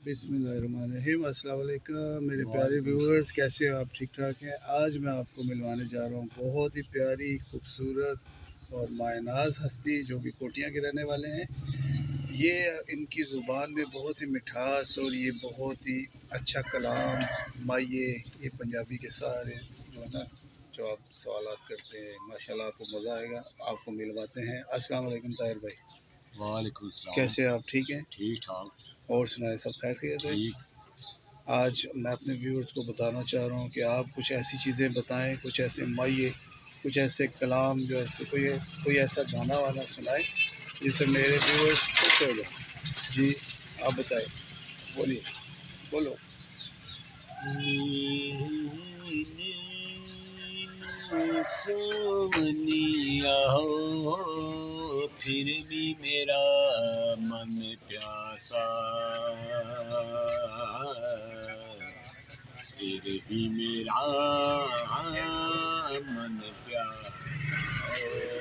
बिस्मिल्लाहिर्रहमानिर्रहीम। अस्सलाम वालेकुम मेरे प्यारे व्यूअर्स, कैसे हो आप? ठीक ठाक हैं। आज मैं आपको मिलवाने जा रहा हूँ बहुत ही प्यारी खूबसूरत और मायनाज हस्ती जो कि कोटियाँ के रहने वाले हैं। ये इनकी ज़ुबान में बहुत ही मिठास और ये बहुत ही अच्छा कलाम माइये, ये पंजाबी के सारे जो है ना जो आप सवालात करते हैं, माशाल्लाह आपको मज़ा आएगा। आपको मिलवाते हैं। अस्सलाम वालेकुम ताहिर भाई। वालेकुम सलाम। कैसे आप? ठीक हैं? ठीक ठाक। और सुनाए, सब खैरियत है? ठीक। आज मैं अपने व्यूअर्स को बताना चाह रहा हूँ कि आप कुछ ऐसी चीज़ें बताएं, कुछ ऐसे माइये, कुछ ऐसे कलाम, जो ऐसे कोई ऐसा गाना वाना सुनाए जिससे मेरे व्यूअर्स खुश हो जाए। जी आप बताएं, बोलिए, बोलो। सोनिया हो फिर भी मेरा मन प्यासा, फिर भी मेरा मन प्यासा,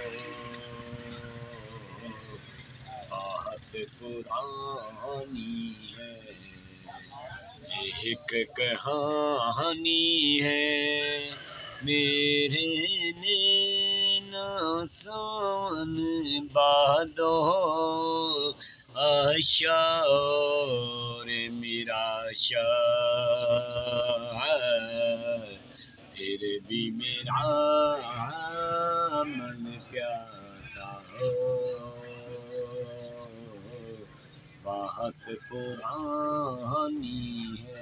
बात पुरानी है, एक कहानी है, मेरे नैना सोन बादो आशा और निराशा, फिर भी मेरा मन प्यासा हो, बात पुरानी है,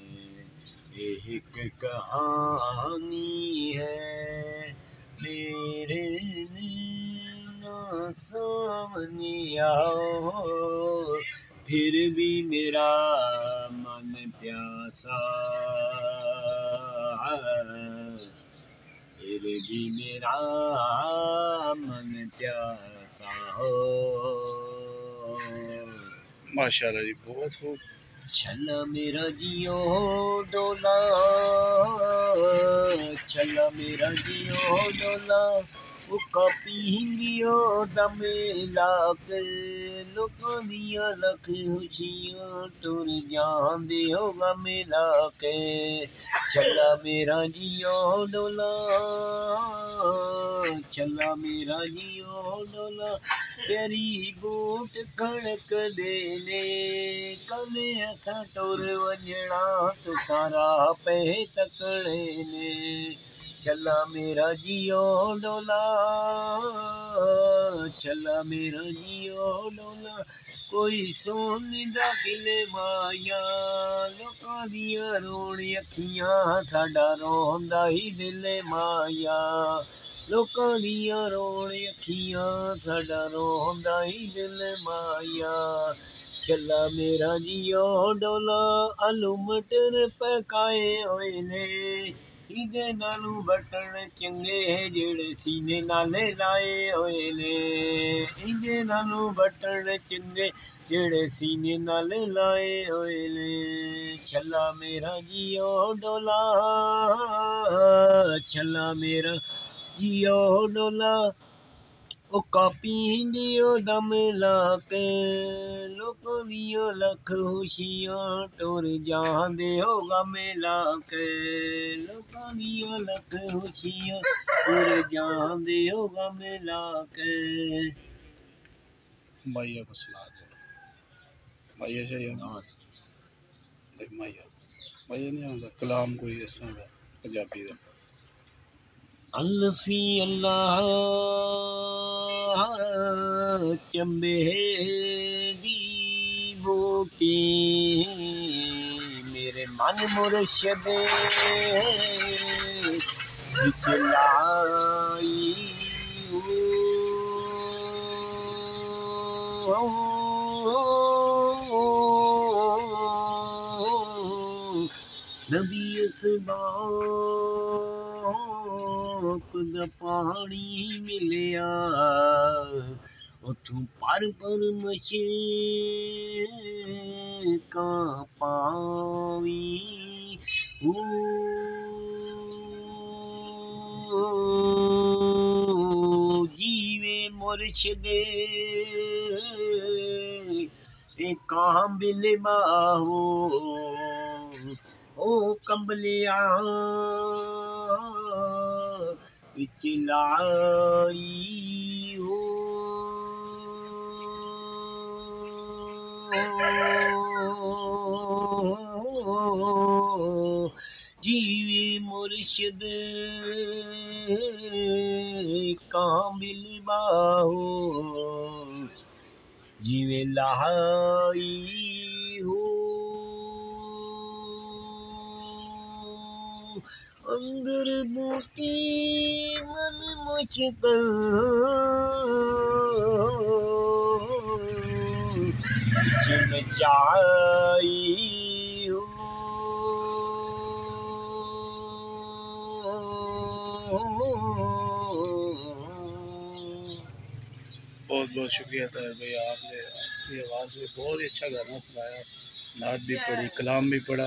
एक कहानी है, मेरे नैना सावनिया हो फिर भी मेरा मन प्यासा, फिर भी मेरा मन प्यासा हो। माशाल्लाह जी, बहुत खूब। छला मेरा जियो डोला, छला मेरा जियो डोला, उका पींदियो दमे लाके, लोकां दियां लख खुशियां टुर जांदे हो गमे लाके। छला मेरा जियो डोला, छला मेरा जियो डोला, तेरी बूट खड़क देने, कने असा टुर वंजणा तो सारा पे तकड़े ने। छला मेरा जियो डोला, छला मेरा जियो डोला, कोई सोने दा किले माया, लोकां दियां रोण अखियां, साडा रोंदा ही दिल माया, लोकां दियां रोण अखियां, साडा रोंदा ही दिल माया। छला मेरा जियो डोला, आलू मटर पकाए होए ने, इदे नालू बटन चंगे जेड़े सीने नाले लाए होए ने, इदे नालू बटन चंगे जेड़े सीने नाले लाए होए ने। छला मेरा जियो डोला, छला मेरा जियो डोला, ओ पींदियो दम लाके, लोकां दियां लख खुशियां टुर जांदे हो गमे लाके, लोकां दियां लख खुशियां टुर जांदे हो गमे लाके। माइया को सुना दो। माइया चाहिए ना? माइया माइया नहीं आता कलाम कोई इस तरह का पंजाबी का। अल्फी अल्लाह चंबे दी बूटी, मेरे मन मुर्शद विच लाई, नबी असबाक दा पानी मिलिया, उथों पर मशकां पावी, जीवे मुर्शदे काबिल बाहो ओ कंबलिया पिछलाई हो जीवे मुर्शिद काबिल बाहो जीवे लाई हो अंदर मोती मन मुश्किल जिन चाई हो बहुत बहुत शुक्रिया ताहिर भाई, आपने अपनी आवाज़ में बहुत ही अच्छा गाना सुनाया, नात भी पढ़ी, कलाम भी पढ़ा।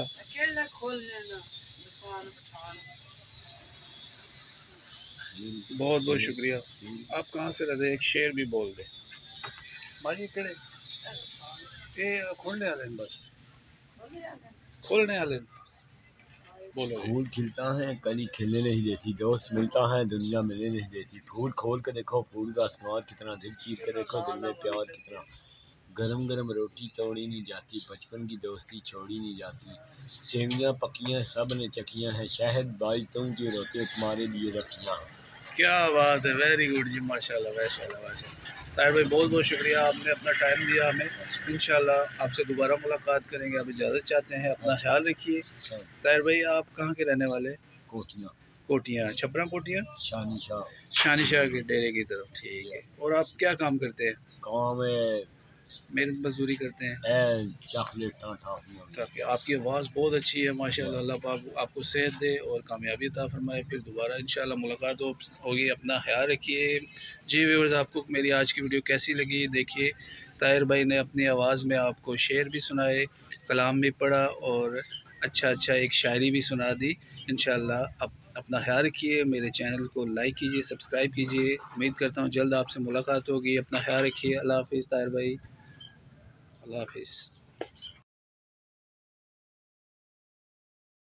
बहुत बहुत शुक्रिया। आप कहाँ से रहते, एक शेर भी बोल दे भाजी केड़े ये खोलने वाले हैं, बस खोलने वाले हैं। बोलो। फूल खिलता है कली खिलने नहीं देती, दोस्त मिलता है दुनिया मिलने नहीं देती। फूल खोल के देखो फूल का आसमान कितना, दिल चीर के देखो दिल में प्यार कितना। गरम गरम रोटी तोड़ी नहीं जाती, बचपन की दोस्ती छोड़ी नहीं जाती। सेवियाँ पकियाँ सब ने चखियाँ हैं, शहद बाई तुम क्यों रोते तुम्हारे लिए रखियाँ। क्या बात है, वेरी गुड जी, माशाल्लाह माशाल्लाह माशाल्लाह। ताहिर भाई बहुत बहुत शुक्रिया, आपने अपना टाइम दिया हमें। इंशाल्लाह आपसे दोबारा मुलाकात करेंगे। आप इजाज़त चाहते हैं, अपना ख्याल रखिए। ताहिर भाई आप कहाँ के रहने वाले? कोटियाँ कोटियाँ, छपरा कोटियाँ, शानी शानी शाह के डेरे की तरफ। ठीक है। और आप क्या काम करते हैं? गाँव में मेहनत मजदूरी करते हैं। Chocolate toffee. आपकी आवाज़ बहुत अच्छी है माशाल्लाह, अल्लाह पाक आपको सेहत दे और कामयाबी अता फरमाए। फिर दोबारा इंशाल्लाह मुलाकात होगी। अपना ख्याल रखिए जी। व्यूअर्स, आपको मेरी आज की वीडियो कैसी लगी? देखिए ताहिर भाई ने अपनी आवाज़ में आपको शेर भी सुनाए, कलाम भी पढ़ा और अच्छा एक शायरी भी सुना दी। इंशाल्लाह अपना ख्याल रखिए, मेरे चैनल को लाइक कीजिए, सब्सक्राइब कीजिए। उम्मीद करता हूँ जल्द आपसे मुलाकात होगी। अपना ख्याल रखिए। अल्लाह हाफिज़ ताहिर भाई, अल्लाह हाफिज़।